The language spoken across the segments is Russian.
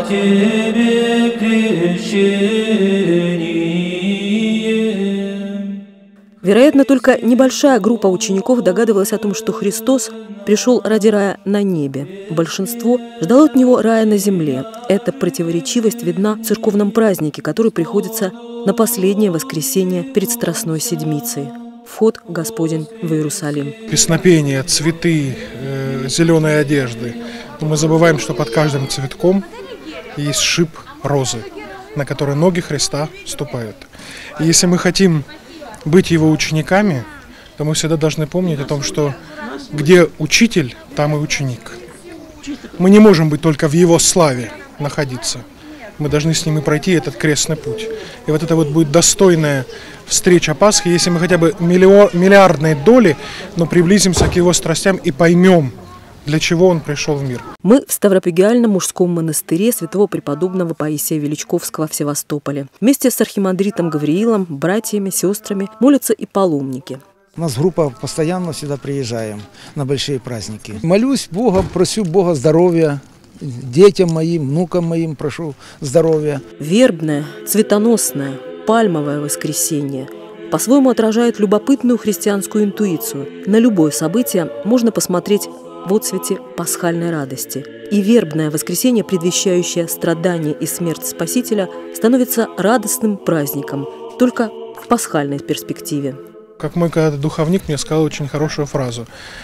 Тебе крещение. Вероятно, только небольшая группа учеников догадывалась о том, что Христос пришел ради рая на небе. Большинство ждало от него рая на земле. Эта противоречивость видна в церковном празднике, который приходится на последнее воскресенье перед Страстной Седмицей. Вход Господень в Иерусалим. Песнопение, цветы, зеленые одежды. Но мы забываем, что под каждым цветком есть шип розы, на который ноги Христа ступают. И если мы хотим быть его учениками, то мы всегда должны помнить о том, что где учитель, там и ученик. Мы не можем быть только в его славе находиться. Мы должны с ним и пройти этот крестный путь. И вот это вот будет достойная встреча Пасхи, если мы хотя бы миллиардной доли, но приблизимся к его страстям и поймем, для чего он пришел в мир. Мы в Ставропигиальном мужском монастыре святого преподобного Паисия Величковского в Севастополе. Вместе с архимандритом Гавриилом, братьями, сестрами молятся и паломники. У нас группа постоянно сюда приезжаем на большие праздники. Молюсь Бога, прошу Бога здоровья. Детям моим, внукам моим прошу здоровья. Вербное, цветоносное, пальмовое воскресенье по-своему отражает любопытную христианскую интуицию. На любое событие можно посмотреть в отцвете пасхальной радости. И вербное воскресенье, предвещающее страдания и смерть Спасителя, становится радостным праздником, только в пасхальной перспективе. Как мой когда-то духовник мне сказал очень хорошую фразу: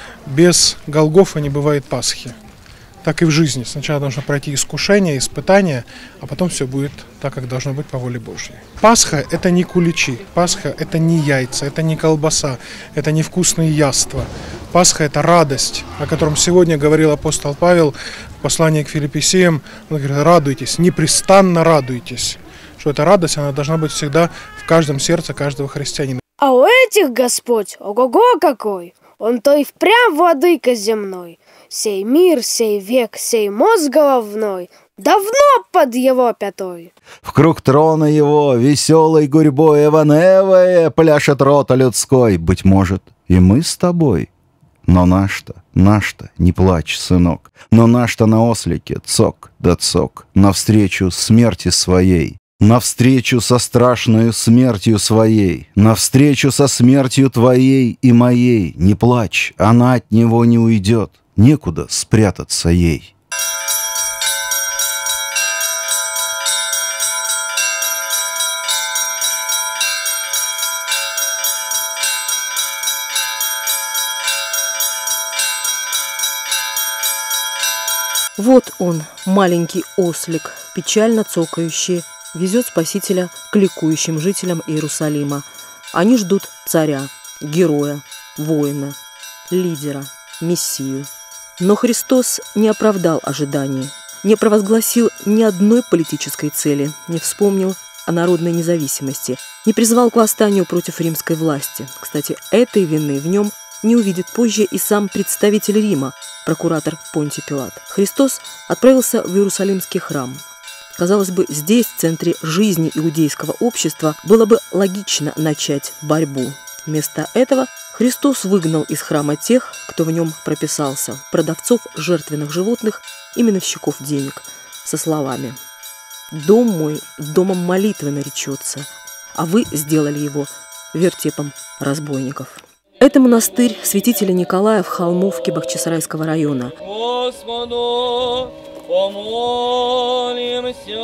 без Голгофы не бывает Пасхи. Так и в жизни. Сначала должно пройти искушение, испытание, а потом все будет так, как должно быть по воле Божьей. Пасха – это не куличи, Пасха – это не яйца, это не колбаса, это не вкусные яства. Пасха – это радость, о котором сегодня говорил апостол Павел в послании к Филиппийцам. Он говорит: радуйтесь, непрестанно радуйтесь. Что эта радость, она должна быть всегда в каждом сердце каждого христианина. А у этих Господь, ого-го какой! Он-то и впрямь владыка земной. Сей мир, сей век, сей мозг головной давно под его пятой. В круг трона его веселой гурьбой эваневая пляшет рота людской. Быть может, и мы с тобой. Но наш-то, не плачь, сынок. Но наш-то на ослике цок да цок навстречу смерти своей. Навстречу со страшною смертью своей, навстречу со смертью твоей и моей. Не плачь, она от него не уйдет, некуда спрятаться ей. Вот он, маленький ослик, печально цокающий, везет Спасителя к ликующим жителям Иерусалима. Они ждут царя, героя, воина, лидера, мессию. Но Христос не оправдал ожиданий, не провозгласил ни одной политической цели, не вспомнил о народной независимости, не призвал к восстанию против римской власти. Кстати, этой вины в нем не увидит позже и сам представитель Рима, прокуратор Понтий Пилат. Христос отправился в Иерусалимский храм. Казалось бы, здесь, в центре жизни иудейского общества, было бы логично начать борьбу. Вместо этого Христос выгнал из храма тех, кто в нем прописался, продавцов жертвенных животных и миновщиков денег, со словами: «Дом мой домом молитвы наречется, а вы сделали его вертепом разбойников». Это монастырь святителя Николая в Холмовке Бахчисарайского района. Господу помолимся.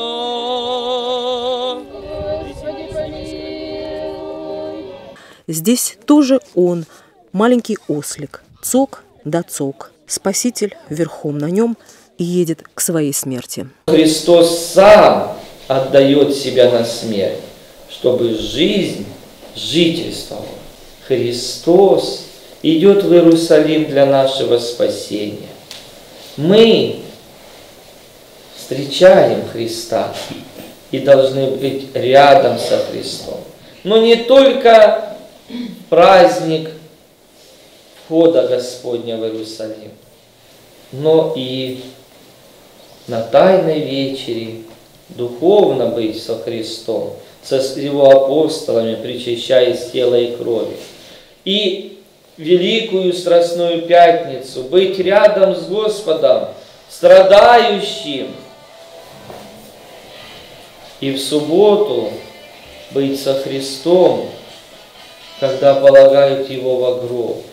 Здесь тоже он, маленький ослик, цок да цок. Спаситель верхом на нем и едет к своей смерти. Христос сам отдает себя на смерть, чтобы жизнь жительствовала. Христос идет в Иерусалим для нашего спасения. Мы встречаем Христа и должны быть рядом со Христом. Но не только праздник входа Господня в Иерусалим, но и на Тайной вечере духовно быть со Христом, со Его апостолами, причащаясь тела и крови. И Великую Страстную Пятницу быть рядом с Господом, страдающим, и в субботу быть со Христом, когда полагают Его во гроб.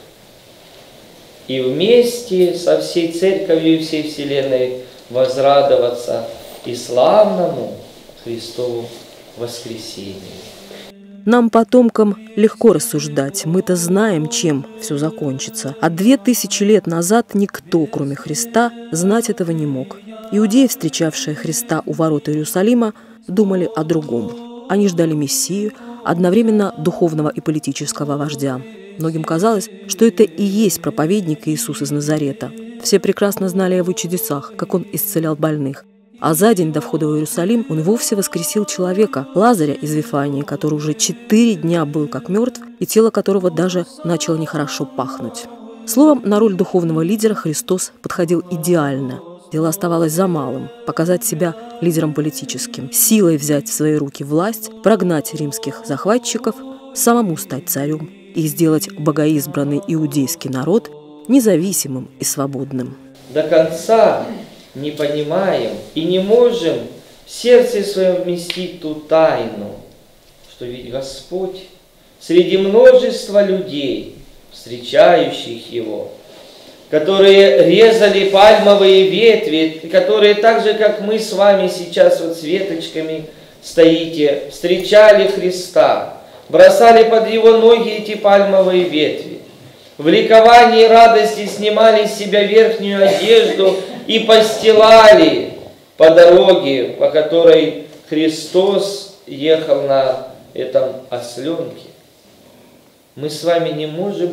И вместе со всей Церковью и всей Вселенной возрадоваться и славному Христову воскресению. Нам, потомкам, легко рассуждать. Мы-то знаем, чем все закончится. А 2000 лет назад никто, кроме Христа, знать этого не мог. Иудеи, встречавшие Христа у ворот Иерусалима, думали о другом. Они ждали Мессию, одновременно духовного и политического вождя. Многим казалось, что это и есть проповедник Иисус из Назарета. Все прекрасно знали о его чудесах, как он исцелял больных. А за день до входа в Иерусалим он вовсе воскресил человека, Лазаря из Вифании, который уже 4 дня был как мертв, и тело которого даже начало нехорошо пахнуть. Словом, на роль духовного лидера Христос подходил идеально. Дело оставалось за малым – показать себя лидером политическим, силой взять в свои руки власть, прогнать римских захватчиков, самому стать царем и сделать богоизбранный иудейский народ независимым и свободным. До конца не понимаем и не можем в сердце своем вместить ту тайну, что ведь Господь среди множества людей, встречающих Его, которые резали пальмовые ветви, которые так же, как мы с вами сейчас вот с веточками стоите, встречали Христа, бросали под Его ноги эти пальмовые ветви, в ликовании и радости снимали с себя верхнюю одежду и постилали по дороге, по которой Христос ехал на этом осленке. Мы с вами не можем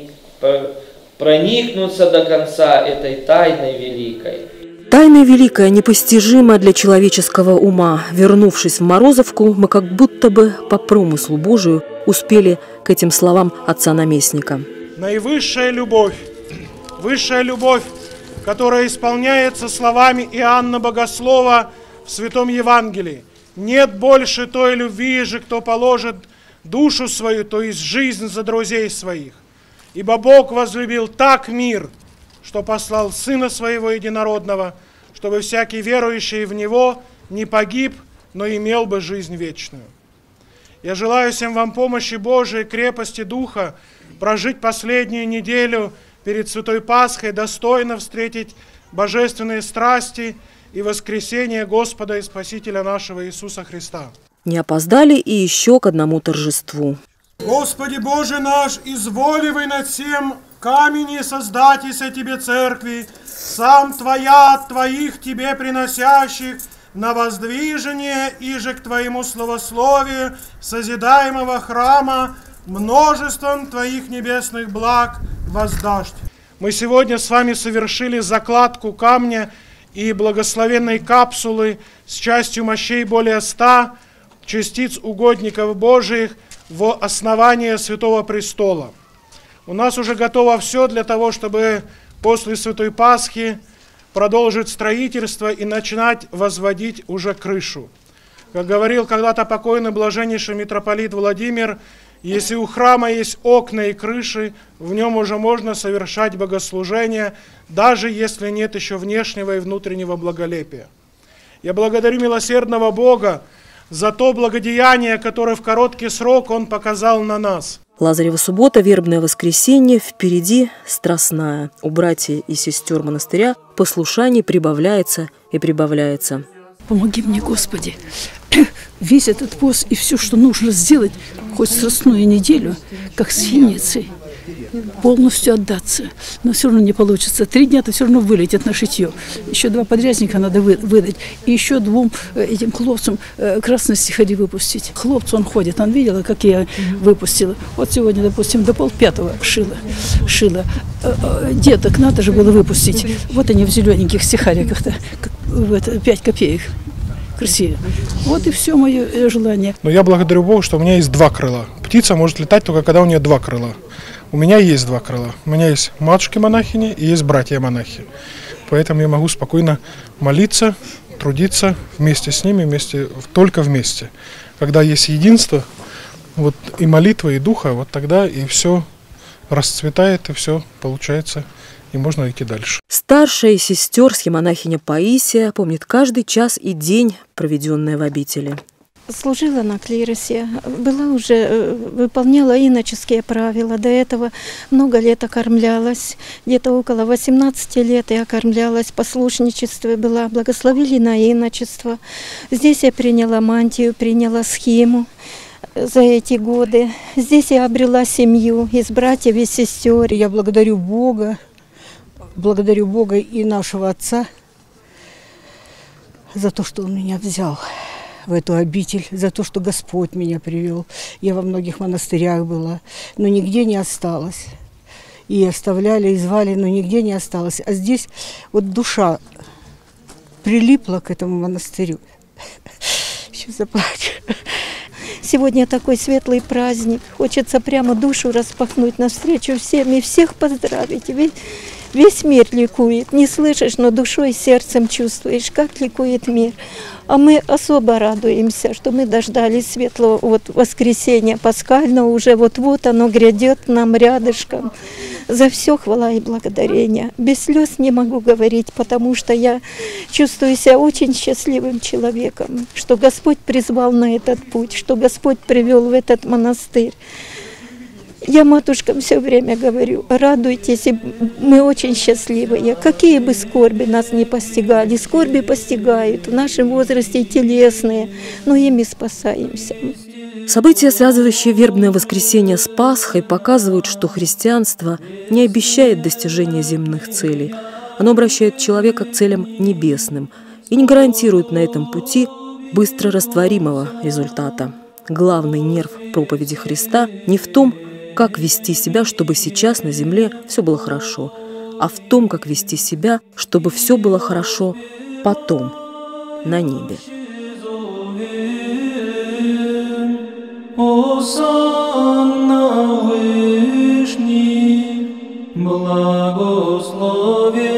проникнуться до конца этой тайной великой. Тайна великая, непостижима для человеческого ума. Вернувшись в Морозовку, мы как будто бы по промыслу Божию успели к этим словам отца-наместника. Наивысшая любовь, высшая любовь, которая исполняется словами Иоанна Богослова в Святом Евангелии. Нет больше той любви же, кто положит душу свою, то есть жизнь за друзей своих. Ибо Бог возлюбил так мир, что послал Сына Своего Единородного, чтобы всякий верующий в Него не погиб, но имел бы жизнь вечную. Я желаю всем вам помощи Божией, крепости Духа, прожить последнюю неделю перед Святой Пасхой, достойно встретить божественные страсти и воскресение Господа и Спасителя нашего Иисуса Христа. Не опоздали и еще к одному торжеству. Господи Боже наш, изволивай над всем камени создатися Тебе церкви, сам Твоя от Твоих Тебе приносящих, на воздвижение иже к Твоему словословию созидаемого храма множеством Твоих небесных благ воздашь. Мы сегодня с вами совершили закладку камня и благословенной капсулы с частью мощей более 100 частиц угодников Божиих в основание Святого Престола. У нас уже готово все для того, чтобы после Святой Пасхи продолжить строительство и начинать возводить уже крышу. Как говорил когда-то покойный блаженнейший митрополит Владимир, если у храма есть окна и крыши, в нем уже можно совершать богослужение, даже если нет еще внешнего и внутреннего благолепия. Я благодарю милосердного Бога за то благодеяние, которое в короткий срок Он показал на нас. Лазарева суббота, вербное воскресенье, впереди страстная. У братьев и сестер монастыря послушание прибавляется и прибавляется. Помоги мне, Господи, весь этот пост и все, что нужно сделать, хоть страстную неделю, как с Финицей, полностью отдаться. Но все равно не получится. 3 дня-то все равно вылетят на шитье. Еще 2 подрязника надо выдать. И еще 2 этим хлопцам красные стихари выпустить. Хлопцу он ходит, он видел, как я выпустила. Вот сегодня, допустим, до 4:30 шила. Деток надо же было выпустить. Вот они в зелененьких стихариках-то, 5 копеек. Красиво. Вот и все мое желание. Но я благодарю Богу, что у меня есть 2 крыла. Птица может летать только когда у нее 2 крыла. У меня есть 2 крыла. У меня есть матушки-монахини и есть братья-монахи. Поэтому я могу спокойно молиться, трудиться вместе с ними, только вместе. Когда есть единство, вот и молитва, и духа, вот тогда и все расцветает, и все получается и можно идти дальше. Старшая из сестер, схемонахиня Паисия, помнит каждый час и день, проведенный в обители. Служила на клиросе, выполняла иноческие правила. До этого много лет окормлялась, где-то около 18 лет я окормлялась, в послушничестве была, благословили на иночество. Здесь я приняла мантию, приняла схему за эти годы. Здесь я обрела семью из братьев и сестер. Я благодарю Бога и нашего Отца за то, что Он меня взял в эту обитель, за то, что Господь меня привел. Я во многих монастырях была, но нигде не осталась. И оставляли, и звали, но нигде не осталось. А здесь вот душа прилипла к этому монастырю. Сейчас заплачу. Сегодня такой светлый праздник. Хочется прямо душу распахнуть навстречу всем и всех поздравить. Весь мир ликует. Не слышишь, но душой и сердцем чувствуешь, как ликует мир. А мы особо радуемся, что мы дождались светлого воскресенья пасхального. Уже вот-вот оно грядет нам рядышком. За все хвала и благодарение. Без слез не могу говорить, потому что я чувствую себя очень счастливым человеком, что Господь призвал на этот путь, что Господь привел в этот монастырь. Я матушкам все время говорю: радуйтесь, мы очень счастливые. Какие бы скорби нас не постигали, скорби постигают в нашем возрасте телесные, но ими спасаемся. События, связывающие вербное воскресенье с Пасхой, показывают, что христианство не обещает достижения земных целей. Оно обращает человека к целям небесным и не гарантирует на этом пути быстро растворимого результата. Главный нерв проповеди Христа не в том, как вести себя, чтобы сейчас на земле все было хорошо, а в том, как вести себя, чтобы все было хорошо потом, на небе. Осанна Вышний, благослови